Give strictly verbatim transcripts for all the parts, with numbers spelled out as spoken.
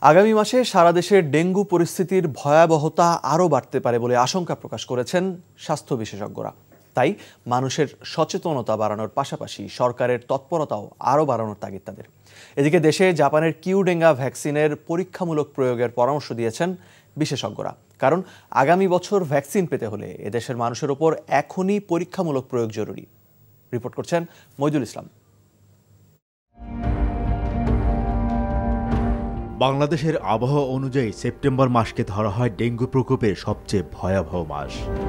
আগামী মাসে সারা দেশে ডেঙ্গু পরিস্থিতির ভয়াবহতা আরও বাড়তে পারে বলে আশঙ্কা প্রকাশ করেছেন স্বাস্থ্য বিশেষজ্ঞরা। তাই মানুষের সচেতনতা বাড়ানোর পাশাপাশি সরকারের তৎপরতাও আরও বাড়ানোর তাগিদ তাদের। এদিকে দেশে জাপানের কিউডেঙ্গা ভ্যাকসিনের পরীক্ষামূলক প্রয়োগের পরামর্শ দিয়েছেন বিশেষজ্ঞরা। কারণ আগামী বছর ভ্যাকসিন পেতে হলে এদেশের মানুষের ওপর এখনই পরীক্ষামূলক প্রয়োগ জরুরি। রিপোর্ট করছেন মইদুল ইসলাম। বাংলাদেশের আবহাওয়া অনুযায়ী সেপ্টেম্বর মাসকে ধরা হয় ডেঙ্গু প্রকোপের সবচেয়ে ভয়াবহ মাস।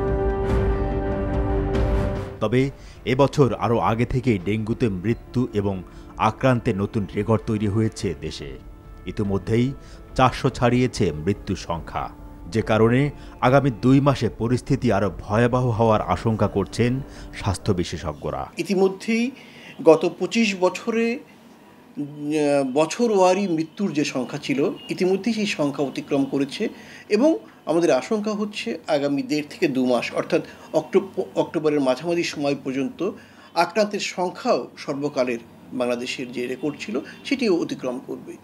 তবে এবছর আরও আগে থেকেই ডেঙ্গুতে মৃত্যু এবং আক্রান্তের নতুন রেকর্ড তৈরি হয়েছে দেশে। ইতিমধ্যেই চারশো ছাড়িয়েছে মৃত্যুর সংখ্যা, যে কারণে আগামী দুই মাসে পরিস্থিতি আরও ভয়াবহ হওয়ার আশঙ্কা করছেন স্বাস্থ্য বিশেষজ্ঞরা। ইতিমধ্যেই গত পঁচিশ বছরে বছরওয়ারি মৃত্যুর যে সংখ্যা ছিল, ইতিমধ্যেই সেই সংখ্যা অতিক্রম করেছে এবং আমাদের আশঙ্কা হচ্ছে আগামী দেড় থেকে দু মাস অর্থাৎ অক্টোবরের মাঝামাঝি সময় পর্যন্ত আক্রান্তের সংখ্যাও সর্বকালের বাংলাদেশের যে রেকর্ড ছিল সেটিও অতিক্রম করবে।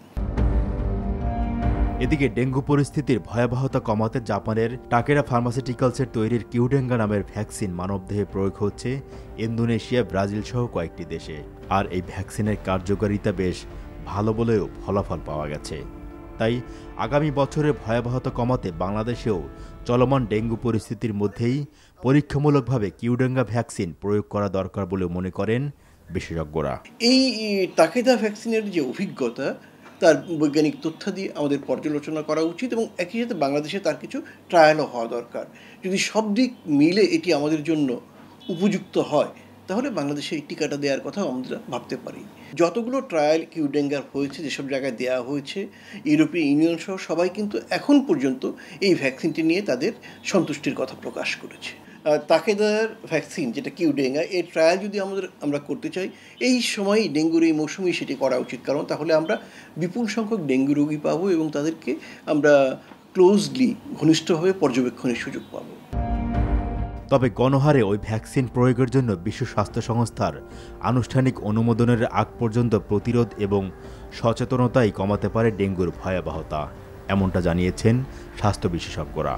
এদিকে ডেঙ্গু পরিস্থিতির ভয়াবহতা কমাতে জাপানের টাকেরা ফার্মাসিউটিক্যালসের তৈরির কিউডেঙ্গা নামের ভ্যাকসিন মানবদেহে প্রয়োগ হচ্ছে ইন্দোনেশিয়া, ব্রাজিল সহ কয়েকটি দেশে। আর এই ভ্যাকসিনের কার্যকারিতা বেশ ভালো বলেও ফলাফল পাওয়া গেছে। তাই আগামী বছরের ভয়াবহতা কমাতে বাংলাদেশেও চলমান ডেঙ্গু পরিস্থিতির মধ্যেই পরীক্ষামূলকভাবে কিউডেঙ্গা ভ্যাকসিন প্রয়োগ করা দরকার বলে মনে করেন বিশেষজ্ঞরা। এই টাকেদা ভ্যাকসিনের যে অভিজ্ঞতা, তার বৈজ্ঞানিক তথ্য দিয়ে আমাদের পর্যালোচনা করা উচিত এবং একই সাথে বাংলাদেশে তার কিছু ট্রায়ালও হওয়া দরকার। যদি সব দিক মিলে এটি আমাদের জন্য উপযুক্ত হয় তাহলে বাংলাদেশে এই টিকাটা দেওয়ার কথাও আমরা ভাবতে পারি। যতগুলো ট্রায়াল কিউডেঙ্গার হয়েছে, যেসব জায়গায় দেওয়া হয়েছে, ইউরোপীয় ইউনিয়ন সহ সবাই কিন্তু এখন পর্যন্ত এই ভ্যাকসিনটি নিয়ে তাদের সন্তুষ্টির কথা প্রকাশ করেছে। তাকেদার ভ্যাকসিন যেটা কিউডেঙ্গা, এই ট্রায়াল যদি আমাদের আমরা করতে চাই এই সময়ই, ডেঙ্গুর এই মৌসুমেই সেটি করা উচিত। কারণ তাহলে আমরা বিপুল সংখ্যক ডেঙ্গু রোগী পাবো এবং তাদেরকে আমরা ক্লোজলি ঘনিষ্ঠভাবে পর্যবেক্ষণের সুযোগ পাবো। তবে গণহারে ওই ভ্যাকসিন প্রয়োগের জন্য বিশ্ব স্বাস্থ্য সংস্থার আনুষ্ঠানিক অনুমোদনের আগ পর্যন্ত প্রতিরোধ এবং সচেতনতাই কমাতে পারে ডেঙ্গুর ভয়াবহতা, এমনটা জানিয়েছেন স্বাস্থ্য বিশেষজ্ঞরা।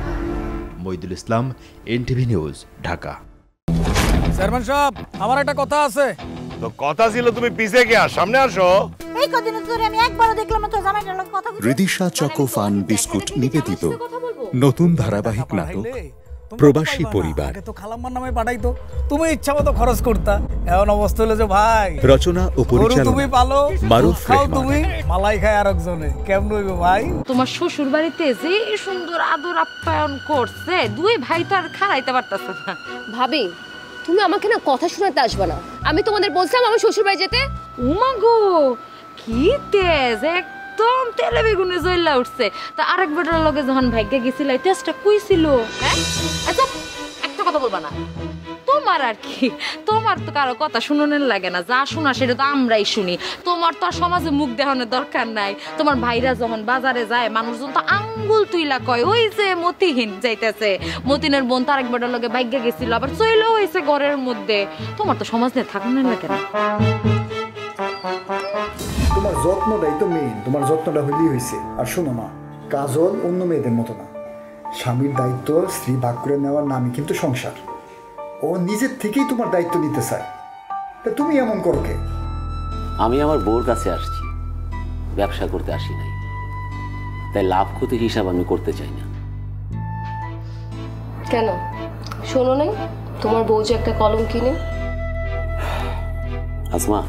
Moidul Islam, NTV news, Dhaka. Chairman সাহেব, আমার একটা কথা আছে। তো কথা ছিল তুমি পিছে গিয়া সামনে আসো। এই কদিন ধরে আমি একবারও দেখলাম না তো জামাইটার লগে কথা বলতে। রিদিশা চকো ফান বিস্কুট নিবেদিত নতুন ধারাবাহিক নাটক প্রবাসী পরিবার। তো খালাম্মার নামে পাঠাইতো, তুমি ইচ্ছা মতো খরচ করতা। এমন অবস্থা হলো যে ভাই, রচনা ও পরিচালনা তুমি পালো, মারুফ খাও তুমি, মালাই খায় আরেকজনে। কেমন হইব ভাই? তোমার শ্বশুর বাড়িতে যে সুন্দর আদর আপ্যায়ন করছে, দুই ভাই তো আর খারাইতে পারতাছে না। ভাবি, তুমি আমাকে না কথা শোনাতে আসবে না। আমি তোমাদের বলছিলাম আমার শ্বশুর বাড়ি যেতে। উমা গো, কি তেজ, একদম তেলে বেগুনে জ্বলা উঠছে। তা আরেক বেটার লগে যখন ভাগ্যে গেছিল, তেজটা কই ছিল? হ্যাঁ, এত একটা কথা বলবা না। তোমার আর কি, তোমার তো কারো কথা শুনোনের লাগে না, যা শোনা সেটা তো আমরাই শুনি। তোমার তো আর সমাজে মুখ দেখানোর দরকার নাই। তোমার ভাইরা যখন বাজারে যায়, মানুষজন তো আঙ্গুল তুইলা কয়, ওই যে মতিহীন যাইতেছে, মতিনের বোন তার এক বেটার লগে ভাগ্যে গেছিল, আবার চইলেও হয়েছে ঘরের মধ্যে। তোমার তো সমাজ নিয়ে থাকুন লাগে না। তোমার যত্নটাই তো মেইন, তোমার যত্নটা হইলেই হয়েছে। আর শোনো না, কাজল অন্য মেয়েদের মতো না। স্বামীর দায়িত্ব স্ত্রী ভাগ করে নেওয়ার নামই কিন্তু সংসার। ও নিজের থেকেই তোমার দায়িত্ব নিতে চায়, তা তুমি এমন করো কে? আমি আমার বউর কাছে আসছি, ব্যবসা করতে আসি নাই। তাই লাভ ক্ষতির হিসাব আমি করতে চাই না। কেন শোনো নাই তোমার বউ যে একটা কলম কিনে? আসমা,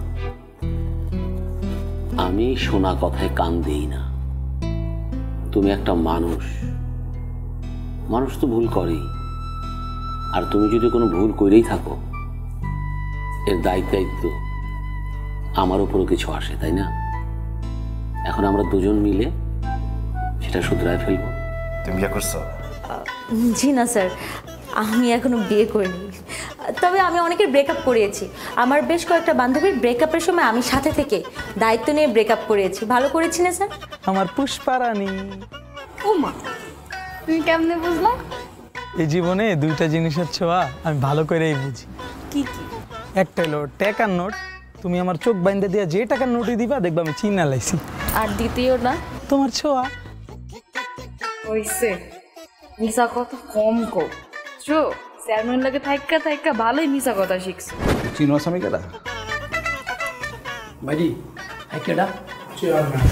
আমি শোনা কথায় কান দেই না। তুমি একটা মানুষ, মানুষ তো ভুল করেই। আর তুমি যদি কোনো ভুল করেই থাকো, এর দায়িত্ব দায়িত্ব আমার উপরও কিছু আসে, তাই না? এখন আমরা দুজন মিলে সেটা শুধরায় ফেলবো। তুমি বিয়ে করছো? জি না স্যার, আমি এখনো বিয়ে করিনি। তবে আমি অনেকের ব্রেকআপ করিয়েছি। আমার বেশ কয়েকটা বান্ধবীর ব্রেকআপের সময় আমি সাথে থেকে দায়িত্ব নিয়ে ব্রেকআপ করিয়েছি। ভালো করেছি না স্যার? আমার পুষ্পারানী। ও মা, তুমি কেমনে বুঝলা? এই জীবনে দুইটা জিনিসের ছোঁয়া আমি ভালো করেই বুঝি। কি কি? একটা হলো টাকার নোট, তুমি আমার চোখ বাইন্ধে দিয়া যে টাকার নোটই দিবা দেখবা আমি চিনা লাইছি। আর দ্বিতীয় না তোমার ছোঁয়া হইছে মিশা কথা কম কো চো চেয়ারম্যান লাগে থাইকা থাইকা ভালোই মিশা কথা শিখছে চিনো আসামি কেডা ভাইজি আই কেডা চেয়ারম্যান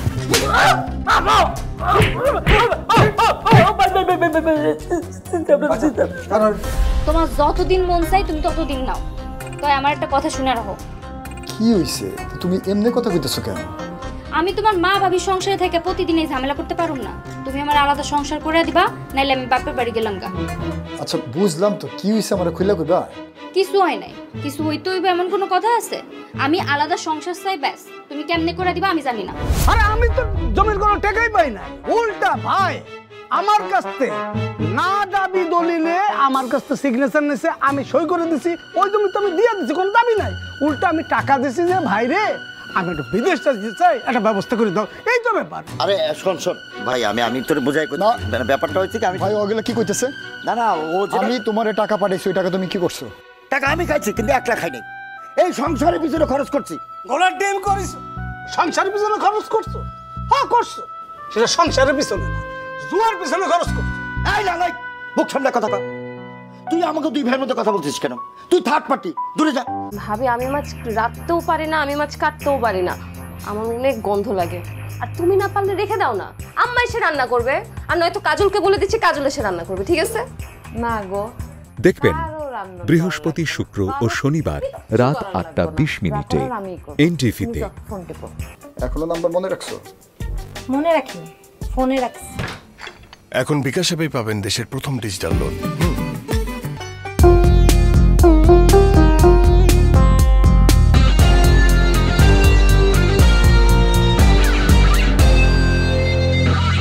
তোমার যতদিন মন চাই তুমি ততদিন নাও। তাই আমার একটা কথা শুনে রাখো। কি হইছে তুমি এমনি কথা কইতেছো কেন? আমি তোমার মা ভাবি সংসারে থেকে প্রতিদিন এই ঝামেলা করতে পারো না। তুমি আমার আলাদা সংসার করে দিবা, নাইলে আমি বাপের বাড়ি গেলাম গা। আচ্ছা বুঝলাম তো, কি হইছে আমারে খুইলা কইবা? কিছু হয় নাই, কিছু হইতে হইবে এমন কোনো কথা আছে? আমি আলাদা সংসার চাই ব্যাস। তুমি কেমনে করে দিবা আমি জানি না। আরে আমি তো জমির কোনো টাকাই পাই না, উল্টা ভাই আমার কাছ থেকে না দাবি দলিলে আমার কাছ থেকে সিগনেচার নিছে, আমি সই করে দিছি, ওই জমি তো আমি দিয়ে দিছি, কোনো দাবি নাই। উল্টা আমি টাকা দিছি যে ভাই রে আমি একটু বিদেশটা দিতে চাই, একটা ব্যবস্থা করে দাও, এই তো ব্যাপার। আরে শোন শোন ভাই, আমি আমি তোরে বুঝাই কই না, ব্যাপারটা হইছে কি আমি ভাই ওগুলা কি কইতেছে? না না ও আমি তোমারে টাকা পাঠাইছি, ওই টাকা তুমি কি করছো? টাকা আমি খাইছি কিন্তু এক লাখ খাই নাই, এই সংসারের পিছনে খরচ করছি। গলার ডিম করিস, সংসারের পিছনে খরচ করছো? হ্যাঁ করছো, সেটা সংসারের পিছনে না, জুয়ার পিছনে খরচ করছো। এই না নাই মুখ সামনে কথা কর, তুই আমাকে দুই ভাইয়ের মধ্যে কথা বলছিস কেন? তুই থার্ড পার্টি, দূরে যা। ভাবি আমি মাছ রাখতেও পারি না, আমি মাছ কাটতেও পারি না, আমার অনেক গন্ধ লাগে। আর তুমি না পারলে রেখে দাও না, আম্মা এসে রান্না করবে, আর নয়তো কাজলকে বলে দিচ্ছি কাজল এসে রান্না করবে, ঠিক আছে? না গো, দেখবেন বৃহস্পতি, শুক্র ও শনিবার রাত আটটা বিশ মিনিটে এনটিভিতে। এখনো নাম্বার মনে রাখছো? মনে রাখিনি, ফোনে রাখছি। এখন বিকাশ অ্যাপে পাবেন দেশের প্রথম ডিজিটাল লোন।